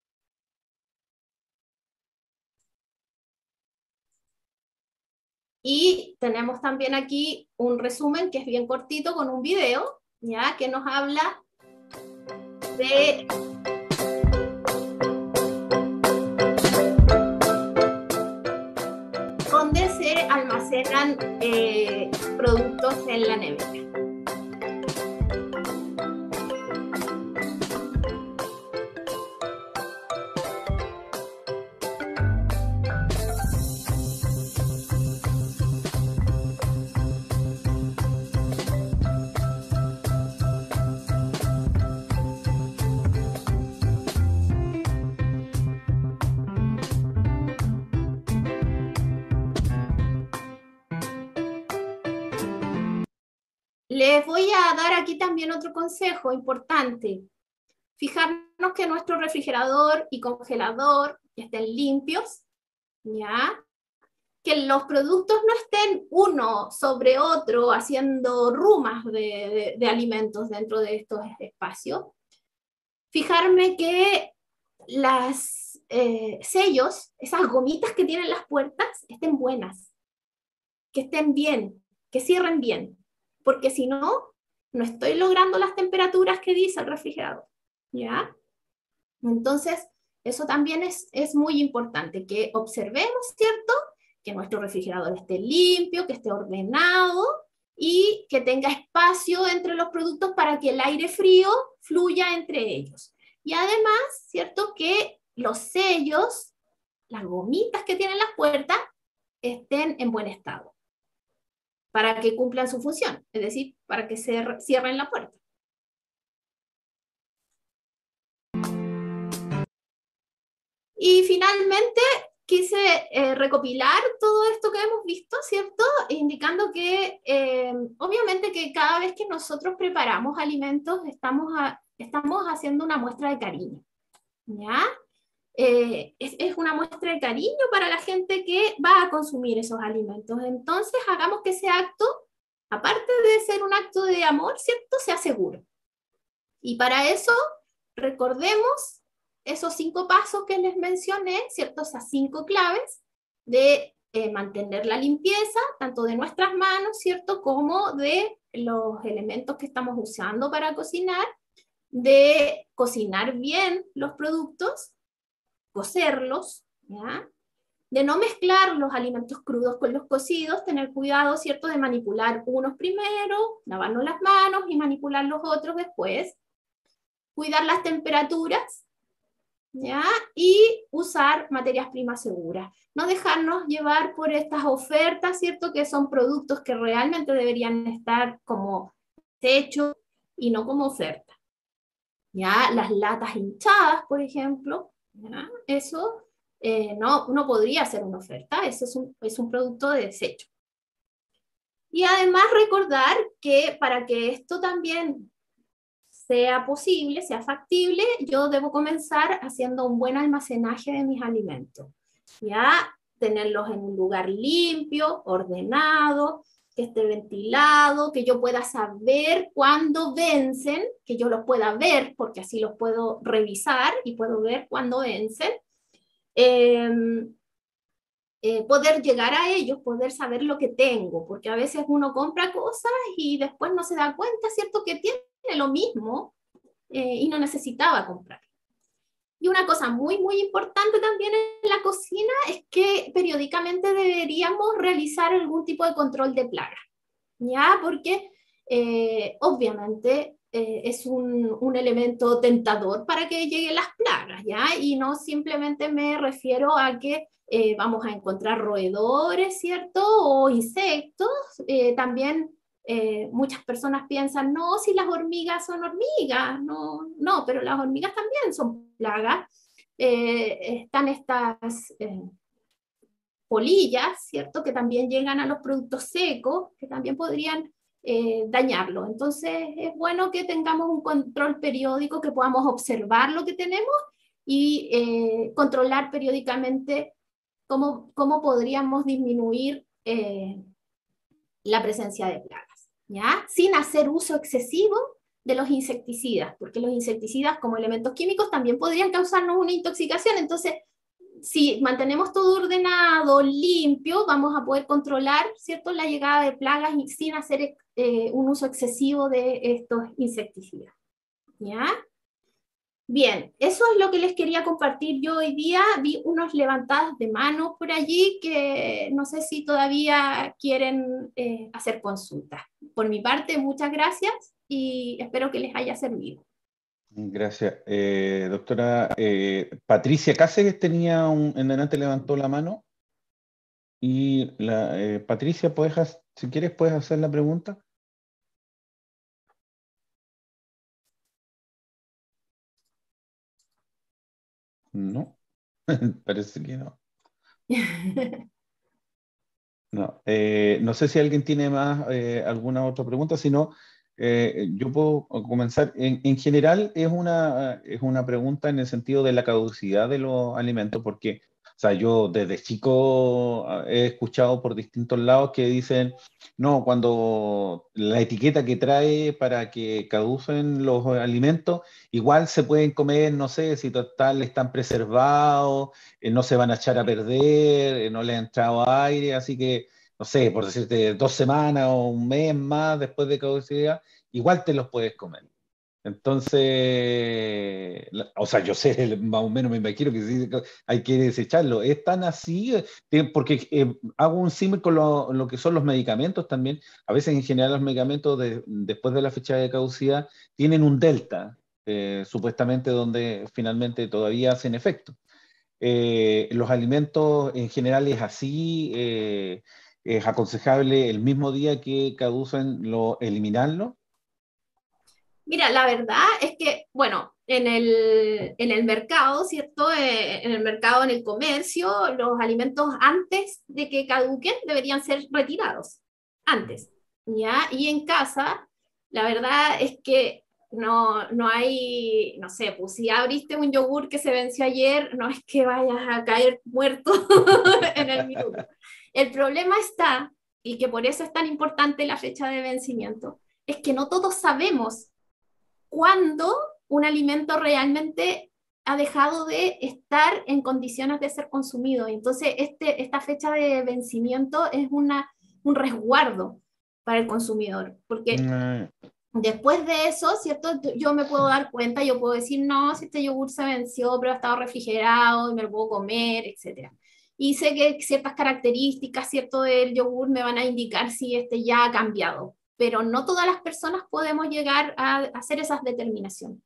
Y tenemos también aquí un resumen que es bien cortito con un video, ¿ya? Que nos habla de dónde se almacenan eh, productos en la nevera. Les voy a dar aquí también otro consejo importante. Fijarnos que nuestro refrigerador y congelador estén limpios, ¿ya? Que los productos no estén uno sobre otro haciendo rumas de, de, de alimentos dentro de estos espacios. Fijarme que las eh, sellos, esas gomitas que tienen las puertas, estén buenas, que estén bien, que cierren bien. Porque si no, no estoy logrando las temperaturas que dice el refrigerador, ¿ya? Entonces, eso también es, es muy importante, que observemos, ¿cierto? Que nuestro refrigerador esté limpio, que esté ordenado y que tenga espacio entre los productos para que el aire frío fluya entre ellos. Y además, ¿cierto? Que los sellos, las gomitas que tienen las puertas, estén en buen estado, para que cumplan su función, es decir, para que se cierren la puerta. Y finalmente quise eh, recopilar todo esto que hemos visto, ¿cierto? Indicando que eh, obviamente que cada vez que nosotros preparamos alimentos estamos, a, estamos haciendo una muestra de cariño, ¿ya? Eh, es, es una muestra de cariño para la gente que va a consumir esos alimentos. Entonces hagamos que ese acto, aparte de ser un acto de amor, ¿cierto?, sea seguro. Y para eso recordemos esos cinco pasos que les mencioné, ¿cierto?, esas cinco claves de eh, mantener la limpieza, tanto de nuestras manos, ¿cierto?, como de los elementos que estamos usando para cocinar, de cocinar bien los productos, cocerlos, ¿ya? De no mezclar los alimentos crudos con los cocidos, tener cuidado, ¿cierto?, de manipular unos primero, lavarnos las manos y manipular los otros después. Cuidar las temperaturas, ¿ya? Y usar materias primas seguras. No dejarnos llevar por estas ofertas, ¿cierto? Que son productos que realmente deberían estar como hechos y no como oferta. ¿Ya? Las latas hinchadas, por ejemplo, ¿ya? Eso eh, no, no podría ser una oferta, eso es un, es un producto de desecho. Y además recordar que para que esto también sea posible, sea factible, yo debo comenzar haciendo un buen almacenaje de mis alimentos. Ya tenerlos en un lugar limpio, ordenado, que esté ventilado, que yo pueda saber cuándo vencen, que yo los pueda ver, porque así los puedo revisar y puedo ver cuándo vencen. Eh, eh, poder llegar a ellos, poder saber lo que tengo, porque a veces uno compra cosas y después no se da cuenta, ¿cierto?, que tiene lo mismo eh, y no necesitaba comprar. Y una cosa muy, muy importante también en la cocina es que periódicamente deberíamos realizar algún tipo de control de plagas, ¿ya? Porque eh, obviamente eh, es un, un elemento tentador para que lleguen las plagas, ¿ya? Y no simplemente me refiero a que eh, vamos a encontrar roedores, ¿cierto? O insectos, eh, también eh, muchas personas piensan, no, si las hormigas son hormigas, no, no, pero las hormigas también son plagas. Eh, están estas eh, polillas, ¿cierto? Que también llegan a los productos secos, que también podrían eh, dañarlo. Entonces es bueno que tengamos un control periódico, que podamos observar lo que tenemos y eh, controlar periódicamente cómo, cómo podríamos disminuir eh, la presencia de plagas, ¿ya? Sin hacer uso excesivo de los insecticidas, porque los insecticidas como elementos químicos también podrían causarnos una intoxicación. Entonces, si mantenemos todo ordenado, limpio, vamos a poder controlar, ¿cierto?, la llegada de plagas sin hacer eh, un uso excesivo de estos insecticidas, ¿ya? Bien, eso es lo que les quería compartir yo hoy día. Vi unos levantadas de manos por allí que no sé si todavía quieren eh, hacer consultas. Por mi parte, muchas gracias y espero que les haya servido. Gracias. Eh, doctora, eh, Patricia Cáceres tenía un, en delante levantó la mano. Y la, eh, Patricia, ¿puedes, si quieres, puedes hacer la pregunta? No, parece que no. No, eh, no sé si alguien tiene más eh, alguna otra pregunta, si no, eh, yo puedo comenzar. En, en general es una, es una pregunta en el sentido de la caducidad de los alimentos, porque o sea, yo desde chico he escuchado por distintos lados que dicen, no, cuando la etiqueta que trae para que caducen los alimentos, igual se pueden comer, no sé, si total están preservados, eh, no se van a echar a perder, eh, no le ha entrado aire, así que, no sé, por decirte, dos semanas o un mes más después de caducidad, igual te los puedes comer. Entonces, la- o sea, yo sé, más o menos me imagino que sí, hay que desecharlo. ¿Es tan así? Eh, Porque eh, hago un símil con lo, lo que son los medicamentos también. A veces, en general, los medicamentos de- después de la fecha de caducidad tienen un delta, eh, supuestamente donde finalmente todavía hacen efecto. Eh, los alimentos en general es así, eh, es aconsejable el mismo día que caducen lo, eliminarlo. Mira, la verdad es que, bueno, en el, en el mercado, ¿cierto? Eh, en el mercado, en el comercio, los alimentos antes de que caduquen deberían ser retirados, antes, ¿ya? Y en casa, la verdad es que no, no hay, no sé, pues si abriste un yogur que se venció ayer, no es que vayas a caer muerto en el minuto. El problema está, y que por eso es tan importante la fecha de vencimiento, es que no todos sabemos cuando un alimento realmente ha dejado de estar en condiciones de ser consumido. Entonces, este, esta fecha de vencimiento es una, un resguardo para el consumidor, porque Mm, después de eso, ¿cierto? Yo me puedo dar cuenta, yo puedo decir, no, si este yogur se venció, pero ha estado refrigerado y me lo puedo comer, etcétera. Y sé que ciertas características, ¿cierto?, del yogur me van a indicar si este ya ha cambiado, pero no todas las personas podemos llegar a hacer esas determinaciones.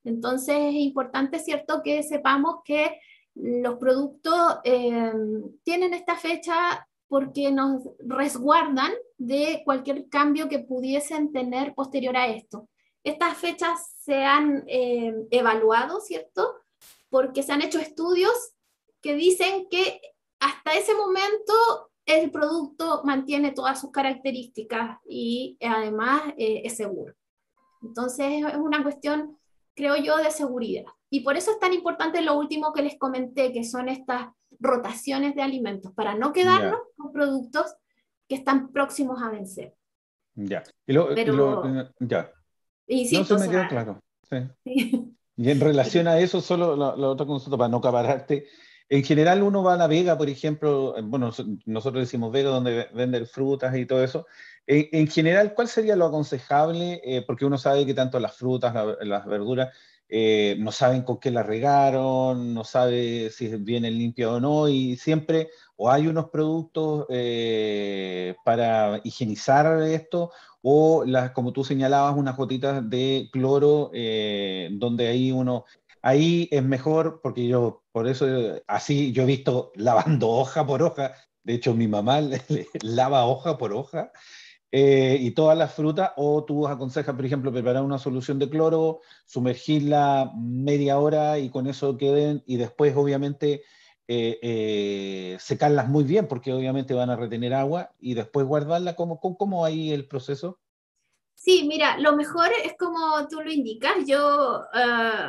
Entonces es importante, ¿cierto?, que sepamos que los productos eh, tienen esta fecha porque nos resguardan de cualquier cambio que pudiesen tener posterior a esto. Estas fechas se han eh, evaluado, ¿cierto?, porque se han hecho estudios que dicen que hasta ese momento el producto mantiene todas sus características y además eh, es seguro. Entonces es una cuestión, creo yo, de seguridad. Y por eso es tan importante lo último que les comenté, que son estas rotaciones de alimentos, para no quedarnos Ya, con productos que están próximos a vencer. ya. Y lo, y lo- Pero, ya. No se insisto, o me quedó sea, claro. Sí. sí, Y en relación a eso, solo la, la otra consulta para no acapararte. En general uno va a la Vega, por ejemplo, eh, bueno, nos- nosotros decimos Vega donde ve- venden frutas y todo eso. En, en general, ¿cuál sería lo aconsejable? Eh, porque uno sabe que tanto las frutas, la- las verduras, eh, no saben con qué las regaron, no sabe si vienen limpias o no, y siempre o hay unos productos eh, para higienizar esto, o las, como tú señalabas, unas gotitas de cloro, eh, donde ahí uno, ahí es mejor, porque yo, por eso, eh, así yo he visto lavando hoja por hoja, de hecho mi mamá le- le lava hoja por hoja, eh, y todas las frutas, o tú aconsejas, por ejemplo, preparar una solución de cloro, sumergirla media hora y con eso queden, y después obviamente eh, eh, secarlas muy bien, porque obviamente van a retener agua, y después guardarla. ¿Cómo, cómo, cómo ahí el proceso? sí, mira, lo mejor es como tú lo indicas. Yo uh,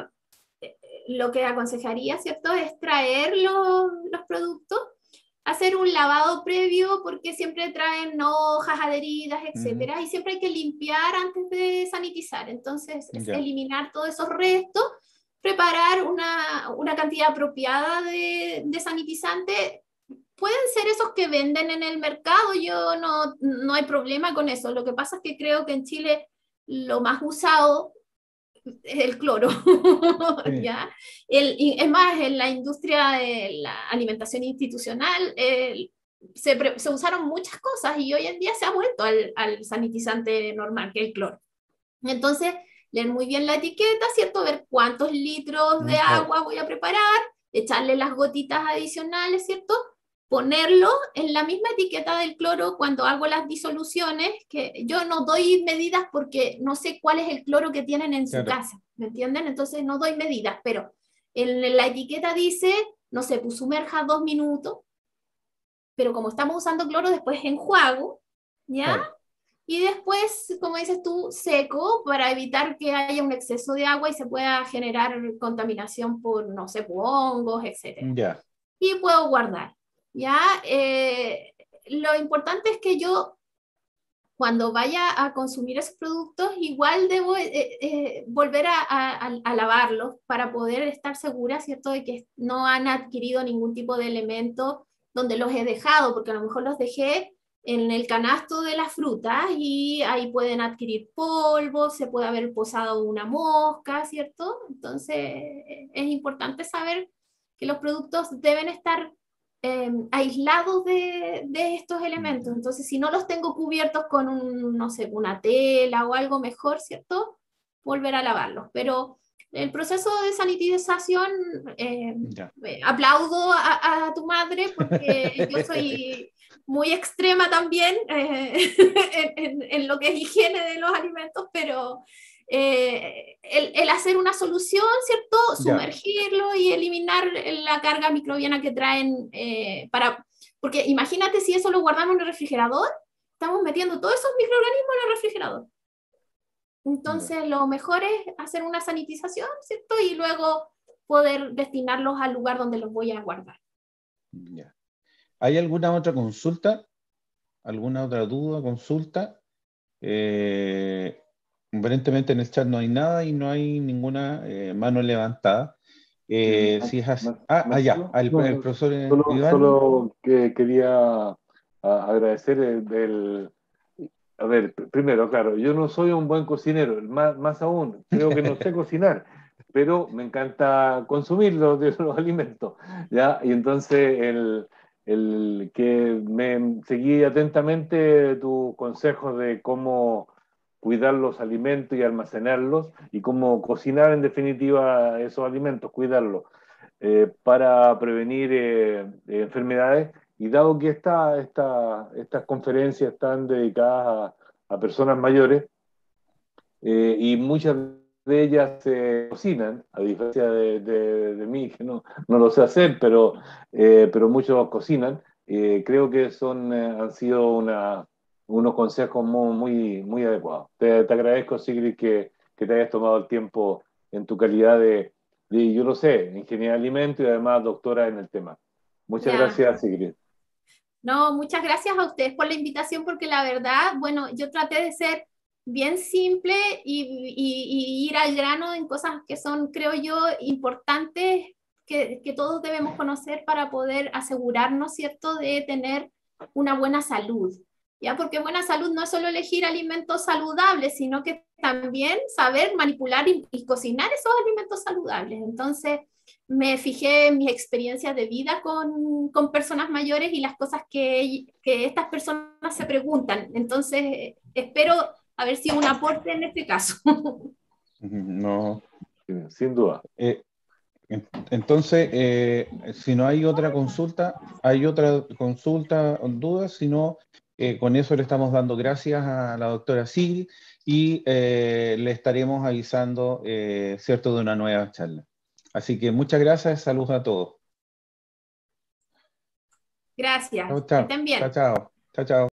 lo que aconsejaría, ¿cierto?, es traer los, los productos, hacer un lavado previo porque siempre traen hojas adheridas, Ujú. etcétera, y siempre hay que limpiar antes de sanitizar. Entonces, es Ya, eliminar todos esos restos, preparar una, una cantidad apropiada de, de sanitizante. Pueden ser esos que venden en el mercado, yo no, no hay problema con eso. Lo que pasa es que creo que en Chile lo más usado es el cloro, sí, ¿ya? El, y es más, en la industria de la alimentación institucional eh, se, pre, se, usaron muchas cosas y hoy en día se ha vuelto al, al sanitizante normal, que es el cloro. Entonces, leer muy bien la etiqueta, ¿cierto? Ver cuántos litros de mm, claro, agua voy a preparar, echarle las gotitas adicionales, ¿cierto? Ponerlo en la misma etiqueta del cloro cuando hago las disoluciones, que yo no doy medidas porque no sé cuál es el cloro que tienen en su claro, casa, ¿me entienden? Entonces no doy medidas, pero en la etiqueta dice, no sé, pues sumerja dos minutos, pero como estamos usando cloro, después enjuago, ¿ya? claro, Y después, como dices tú, seco para evitar que haya un exceso de agua y se pueda generar contaminación por, no sé, por hongos, etcétera. ya, Y puedo guardar. ¿Ya? Eh, lo importante es que yo, cuando vaya a consumir esos productos, igual debo eh, eh, volver a, a, a, lavarlos para poder estar segura, ¿cierto?, de que no han adquirido ningún tipo de elemento donde los he dejado, porque a lo mejor los dejé en el canasto de las frutas y ahí pueden adquirir polvo, se puede haber posado una mosca, ¿cierto? Entonces es importante saber que los productos deben estar eh, aislados de, de estos elementos. mm, Entonces, si no los tengo cubiertos con un, no sé, una tela o algo mejor, ¿cierto? Volver a lavarlos. Pero el proceso de sanitización, eh, ya. eh, aplaudo a, a, tu madre porque yo soy muy extrema también eh, en, en, en, lo que es higiene de los alimentos, pero eh, el, el, hacer una solución, ¿cierto? Ya, Sumergirlo y eliminar la carga microbiana que traen eh, para... Porque imagínate si eso lo guardamos en el refrigerador, estamos metiendo todos esos microorganismos en el refrigerador. ya, Entonces, lo mejor es hacer una sanitización, ¿cierto? Y luego poder destinarlos al lugar donde los voy a guardar. ya. ¿Hay alguna otra consulta? ¿Alguna otra duda, consulta? Eh, aparentemente en el chat no hay nada y no hay ninguna eh, mano levantada. Eh, Eh, si es así. Mar- Ah, allá, Marcelo, el, no, el no, profesor eh, solo, Iván. solo que quería a- agradecer el, el- a ver, pr- primero, claro, yo no soy un buen cocinero, más, más aún, creo que no sé cocinar, pero me encanta consumir los, de los alimentos, ¿ya? Y entonces el, el que me seguí atentamente tus consejos de cómo cuidar los alimentos y almacenarlos, y cómo cocinar en definitiva esos alimentos, cuidarlos, eh, para prevenir eh, enfermedades. Y dado que esta, esta, estas conferencias están dedicadas a, a personas mayores, eh, y muchas de ellas se cocinan, a diferencia de, de, de mí, que no, no lo sé hacer, pero, eh, pero muchos cocinan, eh, creo que son, eh, han sido una, unos consejos muy, muy, muy adecuados. Te, te agradezco, Sigrid, que, que te hayas tomado el tiempo en tu calidad de, de, yo lo sé, ingeniera de alimentos y además doctora en el tema. Muchas Ya. gracias, Sigrid. No, muchas gracias a ustedes por la invitación, porque la verdad, bueno, yo traté de ser bien simple y, y- y ir al grano en cosas que son, creo yo, importantes, que, que todos debemos conocer para poder asegurarnos, ¿cierto?, de tener una buena salud. ¿Ya? Porque buena salud no es solo elegir alimentos saludables, sino que también saber manipular y, y cocinar esos alimentos saludables. Entonces, me fijé en mis experiencias de vida con, con personas mayores y las cosas que, que estas personas se preguntan. Entonces, espero haber sido un aporte en este caso. No. Sin duda. Eh, entonces, eh, si no hay otra consulta, hay otra consulta o dudas, si no, eh, con eso le estamos dando gracias a la doctora Sigrid y eh, le estaremos avisando, eh, cierto, de una nueva charla. Así que muchas gracias, saludos a todos. Gracias, Chao, que chao, estén bien. chao, chao, chao, chao.